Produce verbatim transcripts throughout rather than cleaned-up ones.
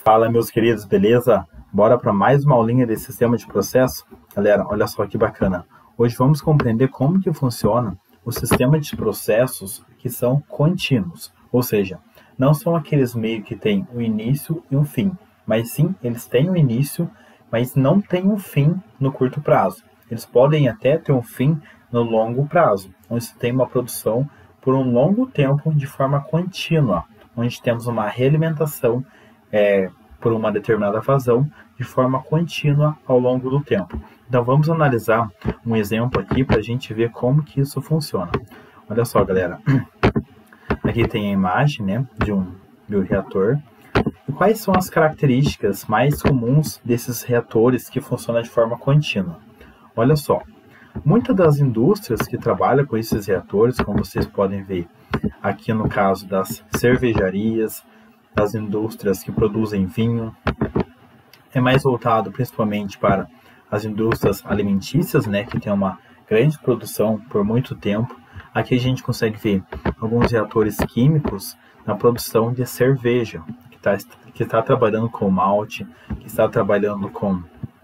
Fala, meus queridos, beleza? Bora para mais uma aulinha desse sistema de processo? Galera, olha só que bacana. Hoje vamos compreender como que funciona o sistema de processos que são contínuos. Ou seja, não são aqueles meio que tem um início e um fim, mas sim, eles têm um início, mas não têm um fim no curto prazo. Eles podem até ter um fim no longo prazo, onde se tem uma produção por um longo tempo de forma contínua, onde temos uma realimentação é, por uma determinada vazão de forma contínua ao longo do tempo. Então vamos analisar um exemplo aqui para a gente ver como que isso funciona. Olha só, galera, aqui tem a imagem, né, de um bioreator. E quais são as características mais comuns desses reatores que funcionam de forma contínua? Olha só, muitas das indústrias que trabalham com esses reatores, como vocês podem ver aqui no caso das cervejarias, das indústrias que produzem vinho, é mais voltado principalmente para as indústrias alimentícias, né, que tem uma grande produção por muito tempo. Aqui a gente consegue ver alguns reatores químicos na produção de cerveja, que está que está trabalhando com malte, que está trabalhando com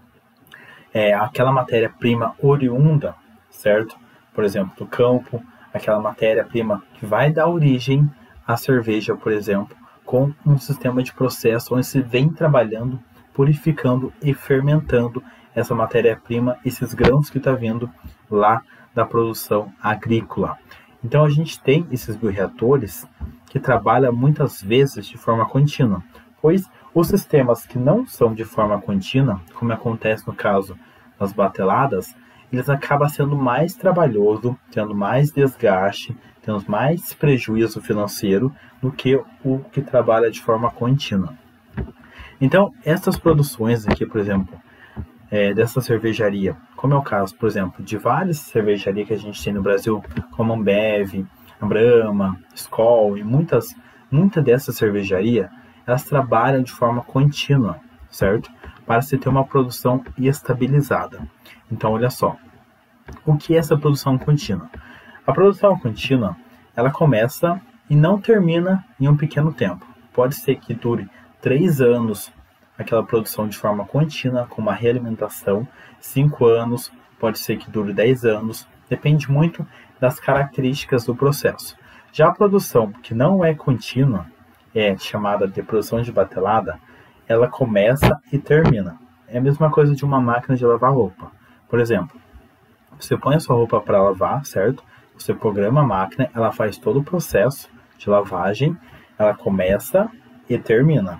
é, aquela matéria-prima oriunda, certo? Por exemplo, do campo, aquela matéria-prima que vai dar origem à cerveja, por exemplo, com um sistema de processo onde se vem trabalhando, purificando e fermentando essa matéria-prima, esses grãos que está vindo lá da produção agrícola. Então a gente tem esses bioreatores que trabalham muitas vezes de forma contínua, pois os sistemas que não são de forma contínua, como acontece no caso das bateladas, eles acabam sendo mais trabalhoso, tendo mais desgaste, tendo mais prejuízo financeiro do que o que trabalha de forma contínua. Então, essas produções aqui, por exemplo, é, dessa cervejaria, como é o caso, por exemplo, de várias cervejarias que a gente tem no Brasil, como a Ambev, a Brahma, Skol e muitas, muitas dessas cervejarias, elas trabalham de forma contínua, certo? Para se ter uma produção estabilizada. Então, olha só, o que é essa produção contínua? A produção contínua, ela começa e não termina em um pequeno tempo. Pode ser que dure três anos aquela produção de forma contínua, com uma realimentação, cinco anos, pode ser que dure dez anos, depende muito das características do processo. Já a produção que não é contínua, é chamada de produção de batelada, ela começa e termina. É a mesma coisa de uma máquina de lavar roupa. Por exemplo, você põe a sua roupa para lavar, certo? Você programa a máquina, ela faz todo o processo de lavagem, ela começa e termina.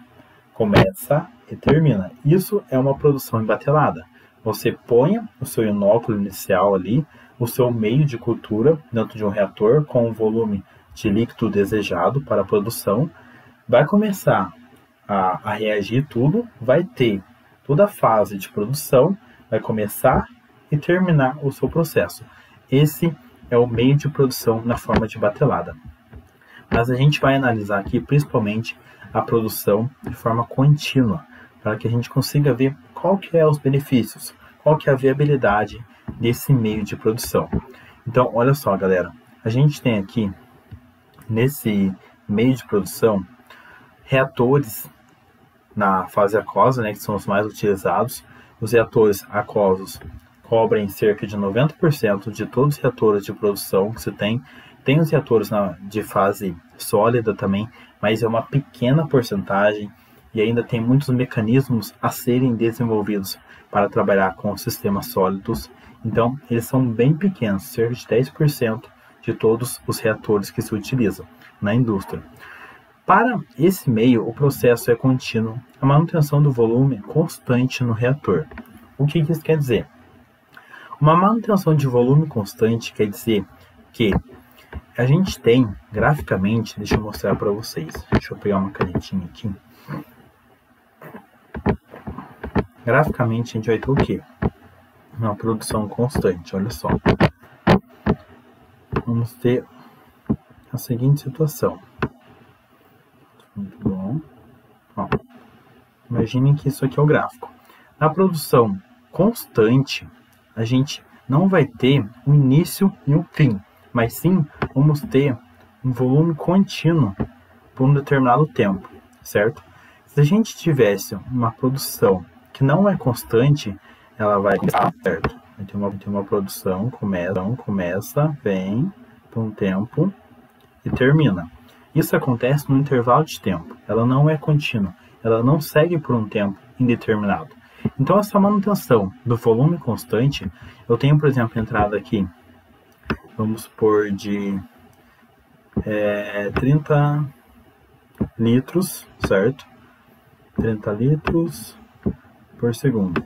Começa e termina. Isso é uma produção em batelada. Você põe o seu inóculo inicial ali, o seu meio de cultura dentro de um reator com o volume de líquido desejado para a produção, vai começar a, a reagir tudo, vai ter toda a fase de produção, vai começar e terminar o seu processo. Esse é o meio de produção na forma de batelada. Mas a gente vai analisar aqui principalmente a produção de forma contínua, para que a gente consiga ver qual que é os benefícios, qual que é a viabilidade desse meio de produção. Então, olha só, galera, a gente tem aqui, nesse meio de produção, reatores na fase aquosa, né, que são os mais utilizados. Os reatores aquosos cobrem cerca de noventa por cento de todos os reatores de produção que você tem. Tem os reatores na, de fase sólida também, mas é uma pequena porcentagem e ainda tem muitos mecanismos a serem desenvolvidos para trabalhar com sistemas sólidos. Então, eles são bem pequenos, cerca de dez por cento de todos os reatores que se utilizam na indústria. Para esse meio, o processo é contínuo, a manutenção do volume constante no reator. O que isso quer dizer? Uma manutenção de volume constante quer dizer que a gente tem, graficamente, deixa eu mostrar para vocês. Deixa eu pegar uma canetinha aqui. Graficamente, a gente vai ter o quê? Uma produção constante, olha só. Vamos ter a seguinte situação. Muito bom. Ó, imaginem que isso aqui é o gráfico. Na produção constante, a gente não vai ter um início e um fim, mas sim vamos ter um volume contínuo por um determinado tempo, certo? Se a gente tivesse uma produção que não é constante, ela vai começar, certo? Tem uma, tem uma produção, começa, começa, vem por um tempo e termina. Isso acontece no intervalo de tempo. Ela não é contínua. Ela não segue por um tempo indeterminado. Então, essa manutenção do volume constante, eu tenho, por exemplo, entrada aqui, vamos por de é, trinta litros, certo? trinta litros por segundo.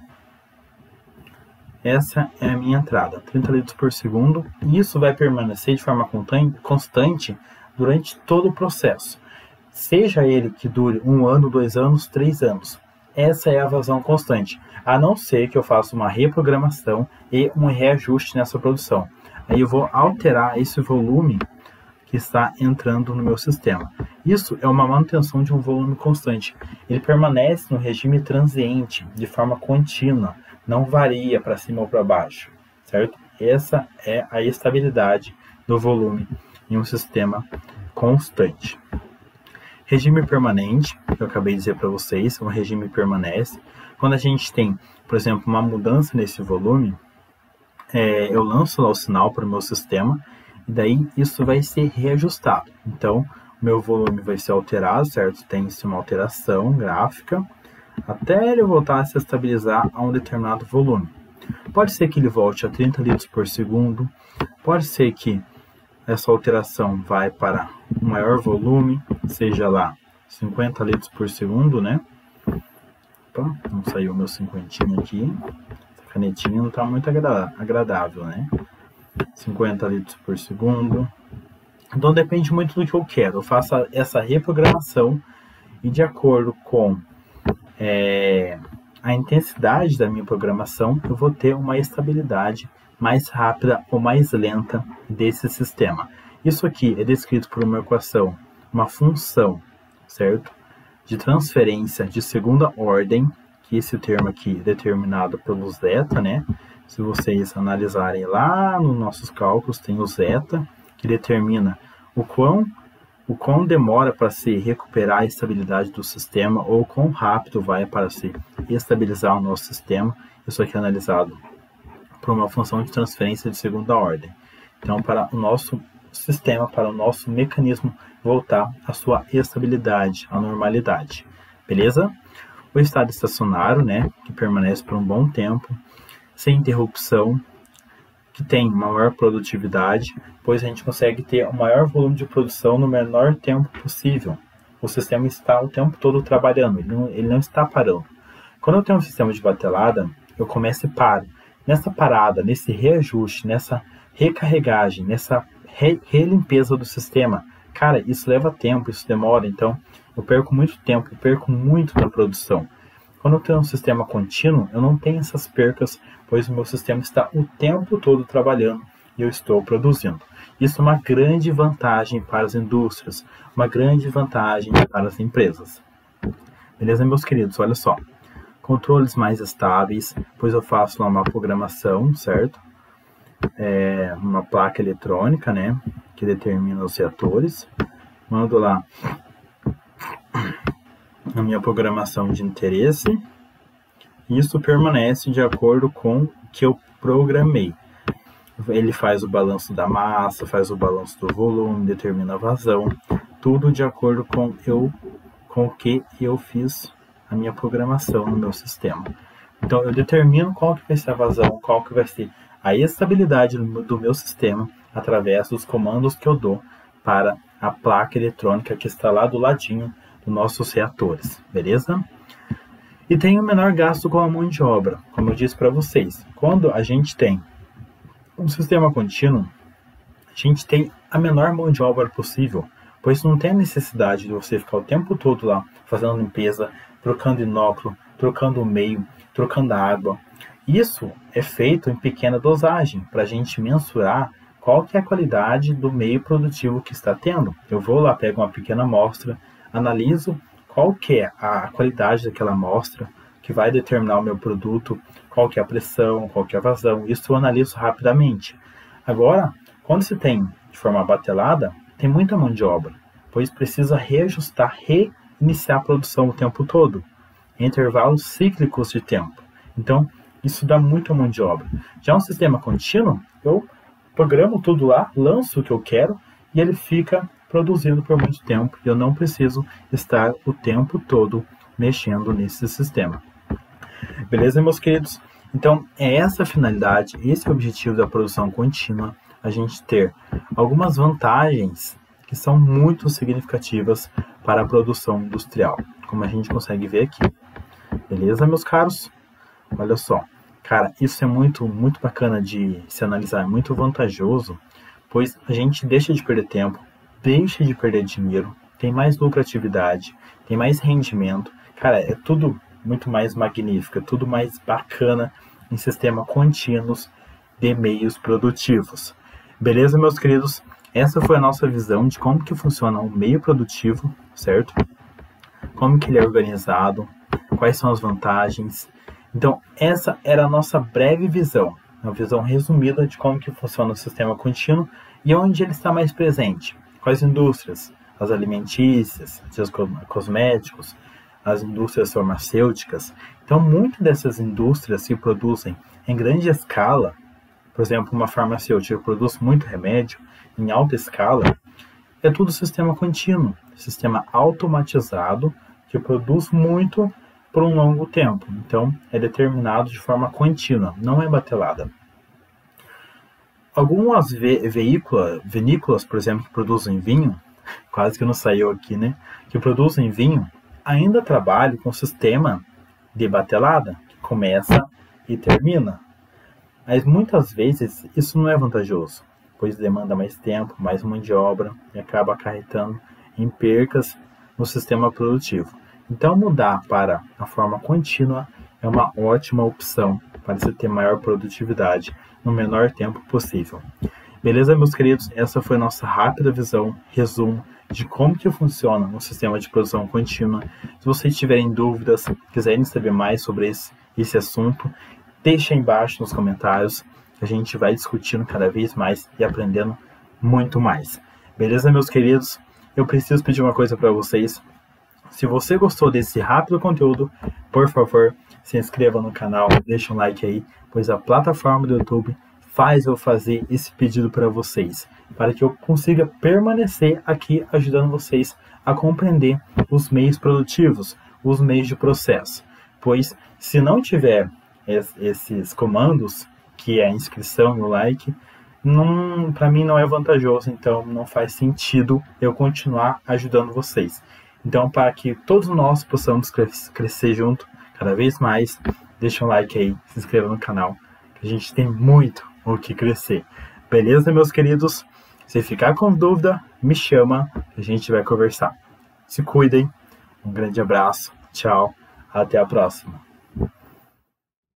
Essa é a minha entrada, trinta litros por segundo, e isso vai permanecer de forma constante durante todo o processo. Seja ele que dure um ano, dois anos, três anos. Essa é a vazão constante, a não ser que eu faça uma reprogramação e um reajuste nessa produção. Aí eu vou alterar esse volume que está entrando no meu sistema. Isso é uma manutenção de um volume constante. Ele permanece no regime transiente, de forma contínua, não varia para cima ou para baixo, certo? Essa é a estabilidade do volume em um sistema constante. Regime permanente, que eu acabei de dizer para vocês, um regime permanece. Quando a gente tem, por exemplo, uma mudança nesse volume, é, eu lanço lá o sinal para o meu sistema, e daí isso vai ser reajustado. Então, meu volume vai ser alterado, certo? Tem-se uma alteração gráfica, até ele voltar a se estabilizar a um determinado volume. Pode ser que ele volte a trinta litros por segundo, pode ser que essa alteração vai para um maior volume, seja lá cinquenta litros por segundo, né? Opa, não saiu o meu cinquentinho aqui. Essa canetinha não está muito agradável, né? cinquenta litros por segundo. Então depende muito do que eu quero. Eu faço essa reprogramação e de acordo com é, a intensidade da minha programação, eu vou ter uma estabilidade mais rápida ou mais lenta desse sistema. Isso aqui é descrito por uma equação, uma função, certo? De transferência de segunda ordem, que esse termo aqui é determinado pelo zeta, né? Se vocês analisarem lá nos nossos cálculos, tem o zeta, que determina o quão, o quão demora para se recuperar a estabilidade do sistema ou quão rápido vai para se estabilizar o nosso sistema. Isso aqui é analisado por uma função de transferência de segunda ordem. Então, para o nosso sistema, para o nosso mecanismo voltar à sua estabilidade, à normalidade. Beleza? O estado estacionário, né, que permanece por um bom tempo, sem interrupção, que tem maior produtividade, pois a gente consegue ter o maior volume de produção no menor tempo possível. O sistema está o tempo todo trabalhando, ele não, ele não está parando. Quando eu tenho um sistema de batelada, eu começo e paro. Nessa parada, nesse reajuste, nessa recarregagem, nessa re relimpeza do sistema, cara, isso leva tempo, isso demora, então eu perco muito tempo, eu perco muito na produção. Quando eu tenho um sistema contínuo, eu não tenho essas percas, pois o meu sistema está o tempo todo trabalhando e eu estou produzindo. Isso é uma grande vantagem para as indústrias, uma grande vantagem para as empresas. Beleza, meus queridos? Olha só. Controles mais estáveis, pois eu faço lá uma programação, certo? É uma placa eletrônica, né? Que determina os reatores. Mando lá a minha programação de interesse. Isso permanece de acordo com o que eu programei. Ele faz o balanço da massa, faz o balanço do volume, determina a vazão. Tudo de acordo com, eu, com o que eu fiz a minha programação no meu sistema. Então, eu determino qual que vai ser a vazão, qual que vai ser a estabilidade do meu sistema através dos comandos que eu dou para a placa eletrônica que está lá do ladinho dos nossos reatores, beleza? E tem o menor gasto com a mão de obra, como eu disse para vocês. Quando a gente tem um sistema contínuo, a gente tem a menor mão de obra possível, pois não tem a necessidade de você ficar o tempo todo lá fazendo limpeza, trocando inóculo, trocando o meio, trocando a água. Isso é feito em pequena dosagem, para a gente mensurar qual que é a qualidade do meio produtivo que está tendo. Eu vou lá, pego uma pequena amostra, analiso qual que é a qualidade daquela amostra, que vai determinar o meu produto, qual que é a pressão, qual que é a vazão. Isso eu analiso rapidamente. Agora, quando se tem de forma batelada, tem muita mão de obra, pois precisa reajustar, iniciar a produção o tempo todo, em intervalos cíclicos de tempo. Então, isso dá muita mão de obra. Já um sistema contínuo, eu programo tudo lá, lanço o que eu quero e ele fica produzindo por muito tempo. Eu não preciso estar o tempo todo mexendo nesse sistema. Beleza, meus queridos? Então, é essa a finalidade, esse é o objetivo da produção contínua, a gente ter algumas vantagens que são muito significativas para a produção industrial, como a gente consegue ver aqui. Beleza, meus caros? Olha só, cara, isso é muito, muito bacana de se analisar, é muito vantajoso, pois a gente deixa de perder tempo, deixa de perder dinheiro, tem mais lucratividade, tem mais rendimento. Cara, é tudo muito mais magnífico, é tudo mais bacana em sistema contínuos de meios produtivos. Beleza, meus queridos? Essa foi a nossa visão de como que funciona um meio produtivo, certo? Como que ele é organizado, quais são as vantagens. Então, essa era a nossa breve visão, uma visão resumida de como que funciona o sistema contínuo e onde ele está mais presente. Quais indústrias? As alimentícias, os cosméticos, as indústrias farmacêuticas. Então, muitas dessas indústrias se produzem em grande escala. Por exemplo, uma farmacêutica produz muito remédio em alta escala. É tudo sistema contínuo, sistema automatizado que produz muito por um longo tempo. Então, é determinado de forma contínua, não é batelada. Algumas ve veículas, vinícolas, por exemplo, que produzem vinho, quase que não saiu aqui, né? Que produzem vinho, ainda trabalham com sistema de batelada, que começa e termina. Mas muitas vezes isso não é vantajoso, pois demanda mais tempo, mais mão de obra e acaba acarretando em percas no sistema produtivo. Então, mudar para a forma contínua é uma ótima opção para você ter maior produtividade no menor tempo possível. Beleza, meus queridos? Essa foi a nossa rápida visão, resumo de como que funciona um sistema de produção contínua. Se vocês tiverem dúvidas, quiserem saber mais sobre esse, esse assunto, deixa aí embaixo nos comentários. A gente vai discutindo cada vez mais e aprendendo muito mais. Beleza, meus queridos? Eu preciso pedir uma coisa para vocês. Se você gostou desse rápido conteúdo, por favor, se inscreva no canal, deixa um like aí, pois a plataforma do YouTube faz eu fazer esse pedido para vocês, para que eu consiga permanecer aqui ajudando vocês a compreender os meios produtivos, os meios de processo. Pois se não tiver esses comandos, que é a inscrição e o like, para mim não é vantajoso, então não faz sentido eu continuar ajudando vocês. Então, para que todos nós possamos crescer junto cada vez mais, deixa um like aí, se inscreva no canal, que a gente tem muito o que crescer. Beleza, meus queridos? Se ficar com dúvida, me chama, que a gente vai conversar. Se cuidem, um grande abraço, tchau, até a próxima.